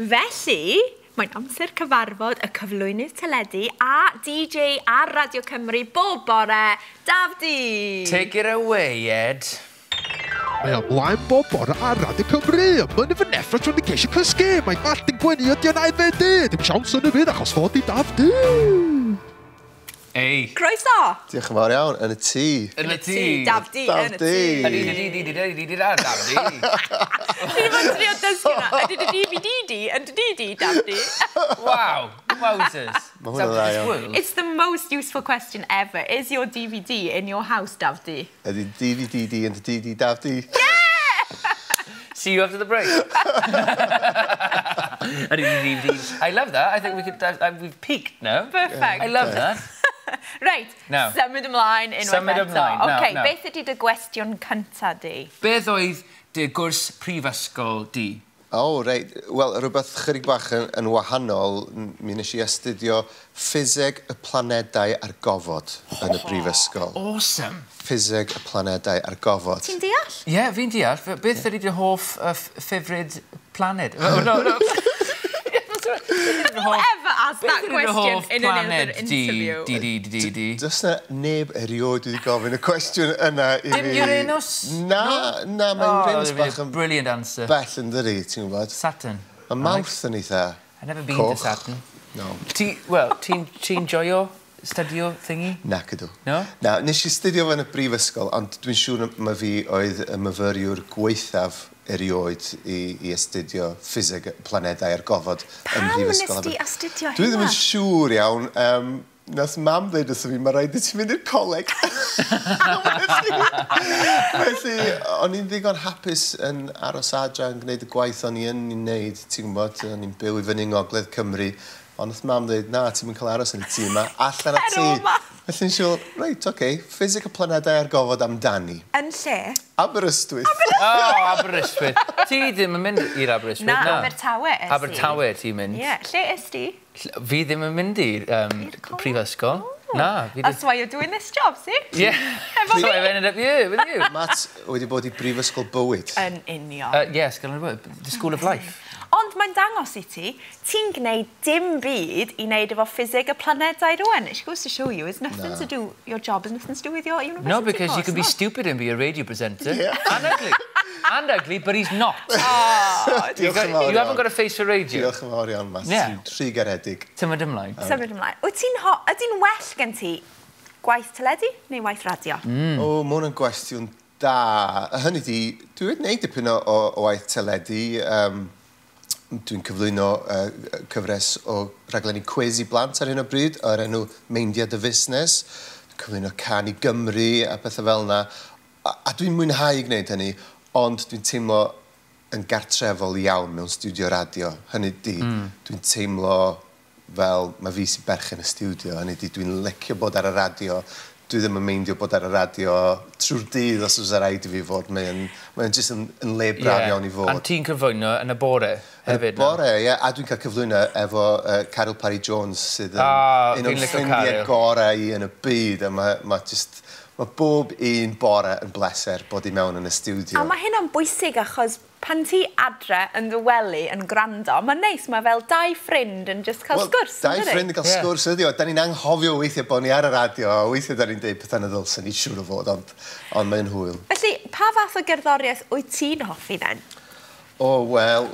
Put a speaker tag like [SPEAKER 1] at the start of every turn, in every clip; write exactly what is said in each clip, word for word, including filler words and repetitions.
[SPEAKER 1] Felly, mae'n amser cyfarfod y cyflwynydd teledu a D J ar Radio Cymru bob bore, Dafdi!
[SPEAKER 2] Take it away, Ed.
[SPEAKER 3] Mae ymlaen bob bore ar Radio Cymru. Mae'n efo neffro trwy'n i geisio cysgu. Mae'n Martin Gwynny ydi yna i fedi. Dim siawns yn y fydd achos fod i Dafdi.
[SPEAKER 2] Ei.
[SPEAKER 1] Croeso!
[SPEAKER 4] Diolch yn fawr iawn, yn y tŷ.
[SPEAKER 2] Yn y tŷ.
[SPEAKER 1] Dafdi, yn y tŷ.
[SPEAKER 2] Ydi, ydi, ydi, ydi, ydi, ydi, Dafdi.
[SPEAKER 1] Fi ddim yn trio dysgu na. Ydi dy D V D di, yn dy D D, Dafdi.
[SPEAKER 2] Wow, wowzers.
[SPEAKER 4] Mae hwnna'n dda iawn.
[SPEAKER 1] It's the most useful question ever. Is your D V D in your house, Dafdi?
[SPEAKER 4] Ydi D V D di yn dy D D Dafdi?
[SPEAKER 2] See you after the break. Ydi, D V D. I love that. I think we could, uh, we've peaked now.
[SPEAKER 1] Perfect.
[SPEAKER 2] I love that.
[SPEAKER 1] Right,
[SPEAKER 2] Now,
[SPEAKER 1] symud ymlaen unwaith
[SPEAKER 2] symud
[SPEAKER 1] eto.
[SPEAKER 2] ymlaen, now,
[SPEAKER 1] OK,
[SPEAKER 2] now.
[SPEAKER 1] beth ydy dy gwestiwn cynta di?
[SPEAKER 2] Beth oedd dy gwrs prifysgol di?
[SPEAKER 4] O, oh, reit. Wel, rhywbeth chydig bach yn, yn wahanol, mi nes i astudio ffiseg y planedau a'r gofod yn y brifysgol.
[SPEAKER 2] Awesome.
[SPEAKER 4] Ffiseg y planedau a'r gofod.
[SPEAKER 1] Ti'n deall?
[SPEAKER 2] Ie, yeah, fi'n deall. Beth ydy dy hoff uh, ffefryd planed? Oh, no, no.
[SPEAKER 1] Who ever asked that question in another
[SPEAKER 2] Di,
[SPEAKER 1] interview?
[SPEAKER 2] di, di, di, di.
[SPEAKER 4] Does na neb erioed wedi gofyn y cwestiwn yna i fi.
[SPEAKER 2] Dim Uranus?
[SPEAKER 4] Na, na, mae Uranus bach yn
[SPEAKER 2] brilliant answer.
[SPEAKER 4] bell yn dyri, ti'n gwybod?
[SPEAKER 2] Saturn.
[SPEAKER 4] Mae mawrth yn eitha.
[SPEAKER 2] I've never been
[SPEAKER 4] Coch.
[SPEAKER 2] to Saturn.
[SPEAKER 4] No.
[SPEAKER 2] Ti, well, ti'n ti joio studio thingy?
[SPEAKER 4] Nac ydw.
[SPEAKER 2] No?
[SPEAKER 4] Na, nes i studio fan y brifysgol, ond dwi'n siŵr mae fi oedd y myfyriwr gweithaf erioed i, i astudio ffiseg y planedau a'r gofod yn brifysgol.
[SPEAKER 1] Pam nes ti astudio hynna?
[SPEAKER 4] Dwi ddim yn siŵr iawn. Um, Nath mam dweud wrtho fi, mae rhaid i ti mynd i'r coleg. Felly, o'n i'n ddigon hapus yn aros adra yn gwneud y gwaith o'n i yn i'n neud. Ti'n gwybod, o'n i'n byw i fyny Ngogledd Cymru. Ond nath mam dweud, na, ti'n mynd cael aros yn y tŷ yma, allan at tŷ. Felly'n siŵr, reit, oce, ffiseg y planedau ar gofod amdani.
[SPEAKER 1] Yn lle?
[SPEAKER 4] Aberystwyth.
[SPEAKER 2] O, Aberystwyth. Ti ddim yn mynd i'r Aberystwyth,
[SPEAKER 1] Na,
[SPEAKER 2] na?
[SPEAKER 1] Abertawe es i.
[SPEAKER 2] Abertawe ti'n mynd?
[SPEAKER 1] Ie, lle es ti?
[SPEAKER 2] Fi ddim yn mynd i'r um, prifysgol. Na.
[SPEAKER 1] That's why you're doing this job, see?
[SPEAKER 2] Yeah. So I've ended up here with you.
[SPEAKER 4] Matt wedi bod i brifysgol bywyd.
[SPEAKER 1] Yn union.
[SPEAKER 2] Uh, yes, gan the School of Life.
[SPEAKER 1] Ond mae'n dangos i ti, ti'n gwneud dim byd i wneud efo ffiseg y planedau rwan. It goes to show you, it's nothing
[SPEAKER 4] No.
[SPEAKER 1] to do, your job is nothing to do with your university
[SPEAKER 2] No, because
[SPEAKER 1] course,
[SPEAKER 2] you can be
[SPEAKER 1] no?
[SPEAKER 2] stupid and be a radio presenter.
[SPEAKER 4] Yeah.
[SPEAKER 2] And ugly. And ugly, but he's not.
[SPEAKER 1] Oh,
[SPEAKER 2] You,
[SPEAKER 4] Diolch
[SPEAKER 2] got,
[SPEAKER 4] yn fawr
[SPEAKER 2] you haven't
[SPEAKER 4] iawn.
[SPEAKER 2] got a face for radio.
[SPEAKER 4] Diolch yn fawr iawn, Matt.
[SPEAKER 2] Yeah.
[SPEAKER 4] Ti'n rhy garedig.
[SPEAKER 2] Tymod ymlaen.
[SPEAKER 1] symud ymlaen. Wyt ti'n ho- ydy'n well gen ti gwaith teledu neu waith radio?
[SPEAKER 2] Mm.
[SPEAKER 4] O, mae hwnna'n gwestiwn da. Hynny di, dwi wedi gwneud dipyn o, o, o waith teledu. Um, Dwi'n cyflwyno uh, cyfres o rhaglenni quiz i blant ar hyn o bryd, o'r enw Meindiad y Fusnes. Dwi'n cyflwyno Can i Gymru a pethau fel yna. A, a dwi'n mwynhau i gwneud hynny, ond dwi'n teimlo yn gartrefol iawn mewn studio radio. Hynny di, mm. dwi'n teimlo fel mae fi sy'n berchen y studio. Hynny di, dwi'n licio bod ar y radio. Dwi ddim yn meindio bod ar y radio trwy'r dydd os oes rhaid i fi fod. Mae'n mae jyst yn, yn le braf iawn i fod.
[SPEAKER 2] A ti'n cyflwyno yn y bore hefyd?
[SPEAKER 4] Yn y bore, ie. Yeah. A dwi'n cael cyflwyno efo uh, Carol Parry-Jones sydd yn
[SPEAKER 2] Ah,
[SPEAKER 4] un
[SPEAKER 2] fi'n
[SPEAKER 4] o'n
[SPEAKER 2] licio
[SPEAKER 4] ffrindiau
[SPEAKER 2] Carol.
[SPEAKER 4] gorau i yn y byd. A mae ma just... Mae bob un bore yn bleser bod i mewn yn y studio.
[SPEAKER 1] A mae hynna'n bwysig achos pan ti adre yn ddywelu yn gwrando, mae'n neis, mae fel dau ffrind yn just cael
[SPEAKER 4] Wel,
[SPEAKER 1] sgwrs.
[SPEAKER 4] dau
[SPEAKER 1] yn dydi?
[SPEAKER 4] ffrind yn cael
[SPEAKER 2] Ie.
[SPEAKER 4] sgwrs ydi o. Da ni'n anghofio weithiau bod ni ar y radio, a weithiau da ni'n deud pethau na ddylsyn ni siŵr o fod, ond, ond mae'n hwyl.
[SPEAKER 1] Felly, pa fath o gerddoriaeth wyt ti'n hoffi then?
[SPEAKER 4] O, wel,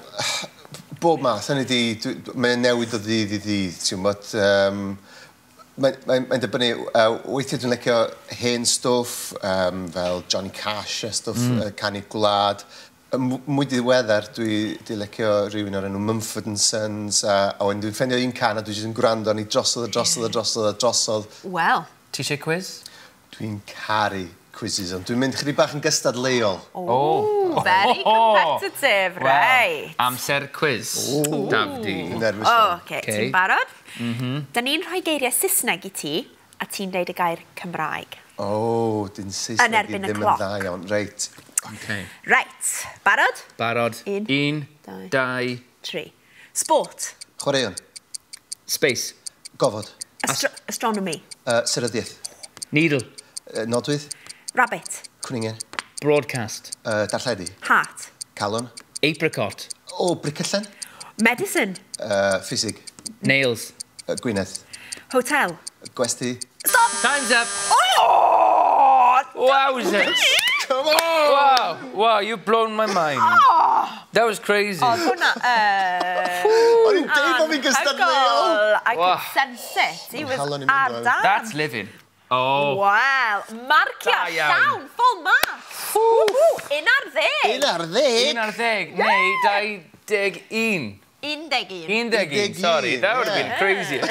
[SPEAKER 4] bob math, hynny di, dwi- mae'n newid o ddydd i ddydd, ti'n bod. Um, Mae'n mae, mae dibynnu, uh, weithiau dwi'n licio hen stwff, um, fel Johnny Cash a stwff mm. uh, Canu Gwlad. M- Mwy ddiweddar, dwi di licio rhywun o'r enw Mumford and Sons, a, a wedyn dwi'n ffendio un can a dwi jyst yn gwrando ni drosodd a drosodd a drosodd a drosodd.
[SPEAKER 1] Wel.
[SPEAKER 2] Ti eisiau quiz?
[SPEAKER 4] Dwi'n caru quizzes, ond dwi'n mynd chydig bach yn gystadleuol.
[SPEAKER 1] Oh, very competitive,
[SPEAKER 2] Well,
[SPEAKER 1] right.
[SPEAKER 2] amser quiz. Dafdi.
[SPEAKER 4] Nervous
[SPEAKER 1] O,
[SPEAKER 4] iawn.
[SPEAKER 1] okay.
[SPEAKER 2] Okay.
[SPEAKER 1] Ti'n barod? Mm-hmm. Da ni'n rhoi geiriau Saesneg i ti, a ti'n deud y gair Cymraeg.
[SPEAKER 4] O, dyn
[SPEAKER 1] Yn
[SPEAKER 4] Saesneg i
[SPEAKER 1] erbyn y
[SPEAKER 4] ddim yn
[SPEAKER 1] cloc.
[SPEAKER 4] dda iawn. Reit.
[SPEAKER 2] Okay.
[SPEAKER 1] Right, barod?
[SPEAKER 2] Barod.
[SPEAKER 1] Un,
[SPEAKER 2] Un.
[SPEAKER 1] dau.
[SPEAKER 2] Dau.
[SPEAKER 1] Tri. Sport.
[SPEAKER 4] Chwaraeon.
[SPEAKER 2] Space.
[SPEAKER 4] Gofod.
[SPEAKER 1] Astro astronomy.
[SPEAKER 4] Uh, Syryddiaeth.
[SPEAKER 2] Needle.
[SPEAKER 4] Uh, nodwydd.
[SPEAKER 1] Rabbit.
[SPEAKER 4] Cwningen.
[SPEAKER 2] Broadcast.
[SPEAKER 4] Uh, darlledu.
[SPEAKER 1] Heart.
[SPEAKER 4] Calon.
[SPEAKER 2] Apricot.
[SPEAKER 4] O, bricyllen.
[SPEAKER 1] Medicine.
[SPEAKER 4] Uh, ffisig.
[SPEAKER 2] Nails.
[SPEAKER 4] Uh, Gwynedd.
[SPEAKER 1] Hotel.
[SPEAKER 4] Gwesti.
[SPEAKER 1] Stop!
[SPEAKER 2] Time's up.
[SPEAKER 1] Oh!
[SPEAKER 2] Wowzers.
[SPEAKER 4] Come on!
[SPEAKER 2] Wow. Wow, you've blown my mind.
[SPEAKER 1] Oh!
[SPEAKER 2] That was crazy.
[SPEAKER 1] Oh, hwnna... Uh,
[SPEAKER 4] O'n i'n deud bod fi'n gystadleuol!
[SPEAKER 1] I
[SPEAKER 2] Wow.
[SPEAKER 1] could sense it. He was
[SPEAKER 4] Halen yn mynd
[SPEAKER 1] ar
[SPEAKER 4] rownd.
[SPEAKER 1] dan.
[SPEAKER 2] That's living. Oh.
[SPEAKER 1] Wel, marcio
[SPEAKER 2] Da iawn.
[SPEAKER 1] llawn, full mark. Ww, un ar ddeg.
[SPEAKER 4] Un ar ddeg?
[SPEAKER 2] Un ar ddeg, neu dau deg un.
[SPEAKER 1] Un deg un.
[SPEAKER 2] Un deg un,
[SPEAKER 4] Un deg
[SPEAKER 2] sorry.
[SPEAKER 4] un,
[SPEAKER 2] That would have been
[SPEAKER 4] yeah.
[SPEAKER 2] crazy.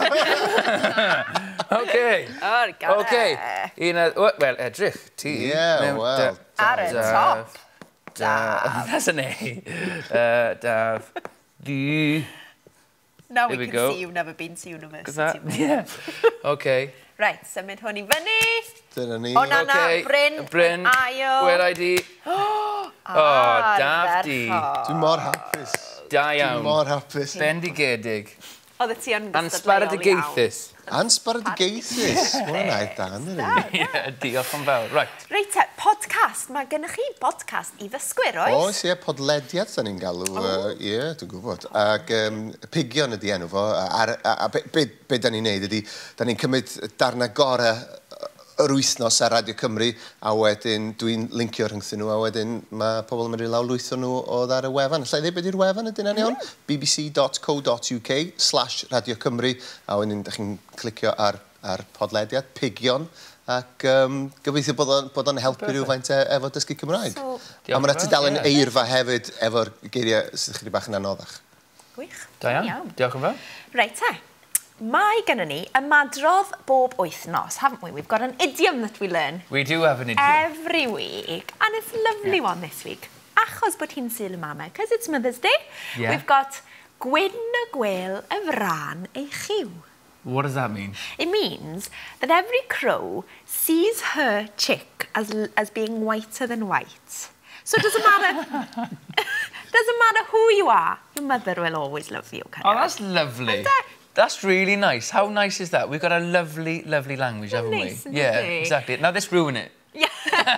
[SPEAKER 2] OK.
[SPEAKER 1] Oh, God.
[SPEAKER 2] OK. Un ar... Wel, edrych. Ti.
[SPEAKER 4] Yeah,
[SPEAKER 2] Mewn-
[SPEAKER 4] well.
[SPEAKER 2] da-
[SPEAKER 1] Ar y
[SPEAKER 2] Daf.
[SPEAKER 1] top.
[SPEAKER 2] Da- That's an A. Uh, Daf. The...
[SPEAKER 1] Now
[SPEAKER 2] Here
[SPEAKER 1] we
[SPEAKER 2] we
[SPEAKER 1] can
[SPEAKER 2] go.
[SPEAKER 1] see you've never been to university.
[SPEAKER 2] Is that... Yeah. OK.
[SPEAKER 1] Right, symud hwn i fyny.
[SPEAKER 4] Dyna ni.
[SPEAKER 1] O, na, na,
[SPEAKER 2] OK.
[SPEAKER 1] Bryn.
[SPEAKER 2] Bryn.
[SPEAKER 1] Ail.
[SPEAKER 2] Where I di?
[SPEAKER 1] Oh,
[SPEAKER 2] Daf di.
[SPEAKER 4] Dwi'n mor hapus.
[SPEAKER 2] Da
[SPEAKER 4] Dwi'n
[SPEAKER 2] iawn.
[SPEAKER 4] mor hapus.
[SPEAKER 2] Bendigedig.
[SPEAKER 1] Oedd y ti yn
[SPEAKER 2] Ansparadigaethus.
[SPEAKER 4] Ansbaradigaethus. Mae'n rhaid dan.
[SPEAKER 2] Ie, diolch yn fawr. Right.
[SPEAKER 1] Reit te, podcast. Mae gennych chi podcast i ddysgwyr, oes?
[SPEAKER 4] Oes, ie, podlediad, da ni'n galw. Ie, dwi'n gwybod. Ac um, pigion ydi enw fo. A, a, a be, be, be da ni'n neud ydi, da ni'n cymryd darna gorau yr wythnos ar Radio Cymru, a wedyn dwi'n lincio rhwngthyn nhw, a wedyn mae pobl yn mynd i lawr lwytho nhw oedd ar y wefan. Alla i ddweud beth yw'r wefan ydyn nhw'n iawn? b b c dot co dot u k slash Radio Cymru, a wedyn ydych chi'n clicio ar, ar podlediad, pigion, ac um, gobeithio bod o'n, bod o'n helpu rhywfaint e, efo dysgu Cymraeg.
[SPEAKER 1] So,
[SPEAKER 4] a mae'n tudalen
[SPEAKER 2] ie.
[SPEAKER 4] eirfa hefyd efo'r geiriau sydd chydig bach yn anoddach.
[SPEAKER 1] Gwych.
[SPEAKER 2] Da iawn. Diolch yn fawr.
[SPEAKER 1] Reit te. Mae gennym ni ymadrodd bob wythnos, haven't we? We've got an idiom that we learn
[SPEAKER 2] We do have an idiom.
[SPEAKER 1] every week, and it's a lovely one this week. Achos bod hi'n Sul y Mama, because it's Mother's Day.
[SPEAKER 2] Yeah.
[SPEAKER 1] We've got gwyn y gwel y fran ei chiw.
[SPEAKER 2] What does that mean?
[SPEAKER 1] It means that every crow sees her chick as, as being whiter than white. So it doesn't matter... doesn't matter who you are, your mother will always love you.
[SPEAKER 2] Oh, that's lovely. That's really nice. How nice is that? We've got a lovely, lovely language, haven't
[SPEAKER 1] Nice,
[SPEAKER 2] we? Yeah,
[SPEAKER 1] lovely.
[SPEAKER 2] exactly. Now let's ruin it.
[SPEAKER 1] Yeah.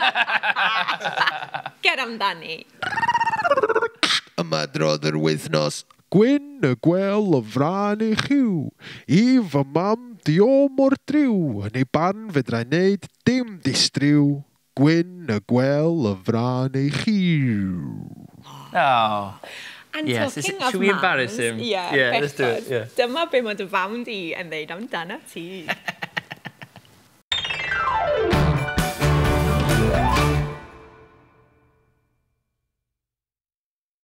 [SPEAKER 1] Get amdani.
[SPEAKER 3] Ymadrodd yr wythnos. Gwyn y gwel y fran ei chiw. I fy mam di o mor driw. Yn ei barn fedra wneud dim distriw. Gwyn y gwel y fran ei chiw.
[SPEAKER 2] Oh.
[SPEAKER 1] And
[SPEAKER 2] Yes, is
[SPEAKER 1] talking
[SPEAKER 2] it-
[SPEAKER 1] of
[SPEAKER 2] should we embarrass
[SPEAKER 1] mums,
[SPEAKER 2] him?
[SPEAKER 1] Yeah,
[SPEAKER 2] Yeah, let's do it,
[SPEAKER 1] bechod,
[SPEAKER 2] yeah.
[SPEAKER 1] Dyma be mae dy fawn di yn ddeud amdana ti.